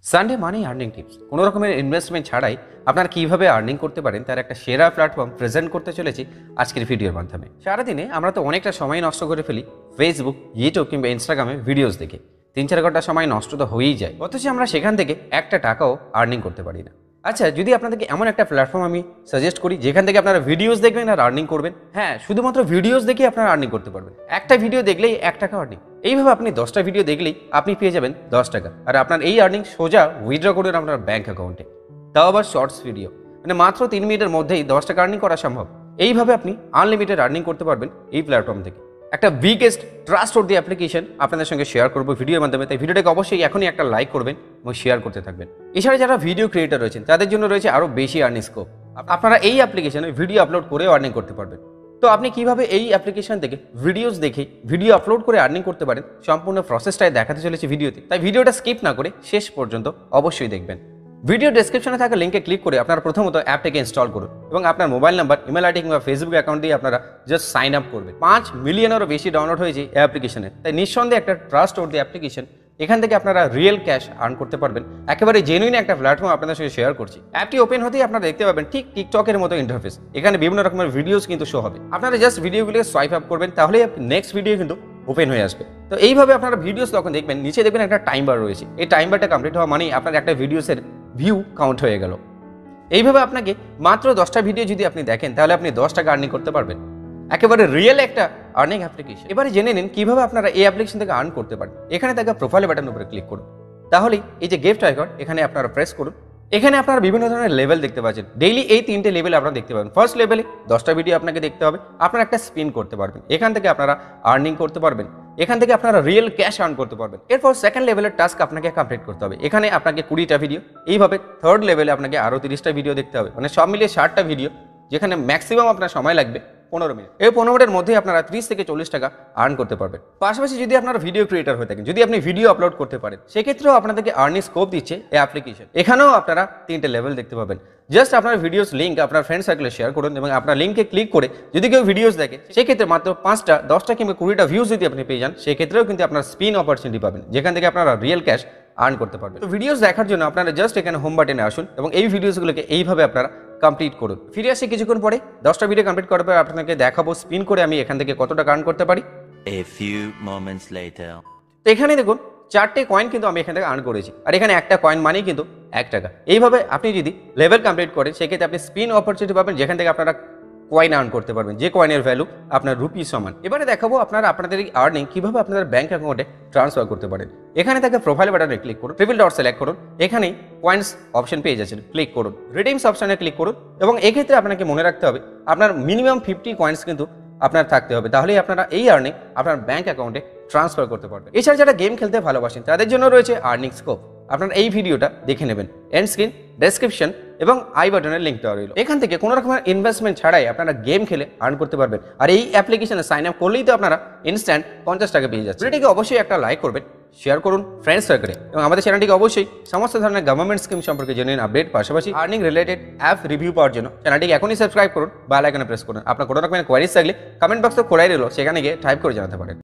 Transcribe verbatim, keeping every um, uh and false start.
Sunday মানি earning tips কোনো রকমের investment ছাড়াই আপনারা কীভাবে আর্নিং করতে পারেন তার একটা সেরা প্ল্যাটফর্ম প্রেজেন্ট করতে চলেছি আজকের ভিডিওর মাধ্যমে। সারাদিনে আমরা তো অনেকটা সময় নষ্ট করে ফেলি ফেসবুক, ইউটিউব কিংবা ইনস্টাগ্রামে ভিডিওস দেখে। তিন চার ঘন্টা সময় নষ্ট তো হয়েই যায়, অথচ আমরা সেখান থেকে একটা টাকাও আর্নিং করতে পারি না। আচ্ছা, যদি আপনাদেরকে এমন একটা প্ল্যাটফর্ম আমি সাজেস্ট করি যেখান থেকে আপনারা ভিডিওস দেখবেন আর আর্নিং করবেন। হ্যাঁ, শুধুমাত্র ভিডিওস দেখেই আপনারা আর্নিং করতে পারবেন। একটা ভিডিও দেখলেই এক টাকা আর্নিং। এইভাবে আপনি দশটা ভিডিও দেখলেই আপনি পেয়ে যাবেন দশ টাকা, আর আপনার এই আর্নিং সোজা উইথড্র করবেন আপনার ব্যাঙ্ক অ্যাকাউন্টে, তাও আবার শর্টস ভিডিও। মানে মাত্র তিন মিনিটের মধ্যেই দশ টাকা আর্নিং করা সম্ভব। এইভাবে আপনি আনলিমিটেড আর্নিং করতে পারবেন এই প্ল্যাটফর্ম থেকে। একটা biggest trust of the application আপনাদের সঙ্গে শেয়ার করবো ভিডিওর মাধ্যমে, তাই ভিডিওটাকে অবশ্যই এখনই একটা লাইক করবেন এবং শেয়ার করতে থাকবেন। এছাড়া যারা ভিডিও ক্রিয়েটর রয়েছেন তাদের জন্য রয়েছে আরও বেশি আর্নিং স্কোপ। আপনারা এই অ্যাপ্লিকেশনে ভিডিও আপলোড করেও আর্নিং করতে পারবেন। তো আপনি কিভাবে এই অ্যাপ্লিকেশন থেকে ভিডিওস দেখে ভিডিও আপলোড করে আর্নিং করতে পারেন সম্পূর্ণ প্রসেসটাই দেখাতে চলেছে ভিডিওতে, তাই ভিডিওটা স্কিপ না করে শেষ পর্যন্ত অবশ্যই দেখবেন। ভিডিও ডেসক্রিপশনে থাকা লিঙ্কে ক্লিক করে আপনারা প্রথমত অ্যাপটাকে ইনস্টল করুন এবং আপনার মোবাইল নাম্বার, ইমেল আইডি কিংবা ফেসবুক অ্যাকাউন্ট দিয়ে আপনারা জাস্ট সাইন আপ করবেন। পাঁচ মিলিয়নেরও বেশি ডাউনলোড হয়েছে এই অ্যাপ্লিকেশনে, তাই নিঃসন্দেহে একটা ট্রাস্ট অফ দি অ্যাপ্লিকেশন। এখান থেকে আপনারা রিয়েল ক্যাশ আর্ন করতে পারবেন। একেবারে জেনুইন একটা প্ল্যাটফর্ম আপনাদের সঙ্গে শেয়ার করছি। অ্যাপটি ওপেন হতেই আপনারা দেখতে পাবেন ঠিক টিকটকের মতো ইন্টারফেস। এখানে বিভিন্ন রকমের ভিডিওস কিন্তু শো হবে। আপনারা জাস্ট ভিডিওগুলো সোয়াইপ আপ করবেন, তাহলেই নেক্সট ভিডিও কিন্তু ওপেন হয়ে আসবে। তো এইভাবে আপনারা ভিডিওস তখন দেখবেন, নিচে দেখবেন একটা টাইম বার রয়েছে। এই টাইম বারটা কমপ্লিট হওয়া মানেই আপনার একটা ভিডিওসের ভিউ কাউন্ট হয়ে গেল। এইভাবে আপনাকে মাত্র দশটা ভিডিও যদি আপনি দেখেন তাহলে আপনি দশ টাকা আর্নিং করতে পারবেন। একেবারে রিয়েল একটা আর্নিং অ্যাপ্লিকেশন। এবারে জেনে নিন কিভাবে আপনারা এই অ্যাপ্লিকেশন থেকে আর্ন করতে পারেন। এখানে থাকা প্রোফাইল বাটনের উপরে ক্লিক করুন, তাহলেই এই যে গিফট আইকন এখানে আপনারা প্রেস করুন। এখানে আপনারা বিভিন্ন ধরনের লেভেল দেখতে পাচ্ছেন। ডেইলি এই তিনটে লেভেল আপনারা দেখতে পাবেন। ফার্স্ট লেভেলে দশটা ভিডিও আপনাকে দেখতে হবে, আপনারা একটা স্পিন করতে পারবেন। এখান থেকে আপনারা আর্নিং করতে পারবেন। এখান থেকে আপনারা রিয়েল ক্যাশ আর্ন করতে পারবেন। এরপর সেকেন্ড লেভেলের টাস্ক আপনাকে কমপ্লিট করতে হবে। এখানে আপনাকে কুড়িটা ভিডিও, এইভাবে থার্ড লেভেলে আপনাকে আরও তিরিশটা ভিডিও দেখতে হবে। মানে সব মিলিয়ে ষাটটা ভিডিও, যেখানে ম্যাক্সিমাম আপনার সময় লাগবে পনেরো মিনিট। এই পনেরো মিনিটের মধ্যে আপনারা ত্রিশ থেকে চল্লিশ টাকা আর্ন করতে পারবেন। পাশাপাশি যদি আপনারা ভিডিও ক্রিয়েটর হয়ে থাকেন, যদি আপনি ভিডিও আপলোড করতে পারেন, সেক্ষেত্রেও আপনাদেরকে আর্নিং স্কোপ দিচ্ছে এই অ্যাপ্লিকেশন। এখানেও আপনারা তিনটে লেভেল দেখতে পাবেন। জাস্ট আপনার ভিডিওস লিঙ্ক আপনার ফ্রেন্ড সার্কেলে শেয়ার করুন এবং আপনার লিঙ্কে ক্লিক করে যদি কেউ ভিডিওস দেখে, সেক্ষেত্রে মাত্র পাঁচটা, দশটা কিংবা কুড়িটা ভিউজ যদি আপনি পেয়ে যান, সেক্ষেত্রেও কিন্তু আপনার স্পিন অপরচুনিটি পাবেন, যেখান থেকে আপনারা রিয়েল ক্যাশ আর্ন করতে পারবেন। তো ভিডিওস দেখার জন্য আপনারা জাস্ট এখানে হোম বাটনে আসুন এবং এই ভিডিওসগুলোকে এইভাবে আপনারা কমপ্লিট করুন। ফিরে আসি কিছুক্ষণ পরে। দশটা ভিডিও কমপ্লিট করার পর আপনাকে দেখাবো স্পিন করে আমি এখান থেকে কত টাকা আর্ন করতে পারি। A few moments later. তো এখানে দেখুন চারটে কয়েন কিন্তু আমি এখান থেকে আর্ন করেছি, আর এখানে একটা কয়েন মানেই কিন্তু এক টাকা। এইভাবে আপনি যদি লেভেল কমপ্লিট করেন, সেক্ষেত্রে আপনি স্পিন অপরচুনিটি পাবেন, যেখান থেকে আপনারা কয়েন আর্ন করতে পারবেন, যে কয়েনের ভ্যালু আপনার রুপি সমান। এবারে দেখাবো আপনারা আপনাদের এই আর্নিং কিভাবে আপনাদের ব্যাঙ্ক অ্যাকাউন্টে ট্রান্সফার করতে পারেন। এখানে থাকে প্রোফাইল বাটনে ক্লিক করুন, ট্রিপল ডট সিলেক্ট করুন, এখানেই পয়েন্টস অপশন পেয়ে যাচ্ছেন, ক্লিক করুন, রিডিমস অপশনে ক্লিক করুন এবং এক্ষেত্রে আপনাকে মনে রাখতে হবে আপনার মিনিমাম ফিফটি কয়েন্স কিন্তু আপনার থাকতে হবে, তাহলেই আপনারা এই আর্নিং আপনার ব্যাঙ্ক অ্যাকাউন্টে ট্রান্সফার করতে পারবেন। এছাড়া যারা গেম খেলতে ভালোবাসেন তাদের জন্য রয়েছে আর্নিং স্কোপ। আপনারা এই ভিডিওটা দেখে নেবেন, এন্ড স্ক্রিন, ডেসক্রিপশন এবং আই বাটনের লিঙ্ক দেওয়া রইল। এখান থেকে কোনো রকমের ইনভেস্টমেন্ট ছাড়াই আপনারা গেম খেলে আর্ন করতে পারবেন। আর এই অ্যাপ্লিকেশনে সাইন আপ করলেই তো আপনারা ইনস্ট্যান্ট পঞ্চাশ টাকা পেয়ে যাচ্ছেন। ভিডিওটিকে অবশ্যই একটা লাইক করবেন, শেয়ার করুন ফ্রেন্ডস সার্কেলে এবং আমাদের চ্যানেলটিকে অবশ্যই সমস্ত ধরনের গভর্নমেন্ট স্কিম সম্পর্কে জেনে নিন আপডেট। পাশাপাশি আর্নিং রিলেটেড অ্যাপ রিভিউ পাওয়ার জন্য চ্যানেলটিকে এখনই সাবস্ক্রাইব করুন, বেল আইকনে প্রেস করুন। আপনার কোনো রকমের কোয়ারিজ থাকলে কমেন্ট বক্সে খোলাই রইল, সেখানে গিয়ে টাইপ করে জানাতে পারেন।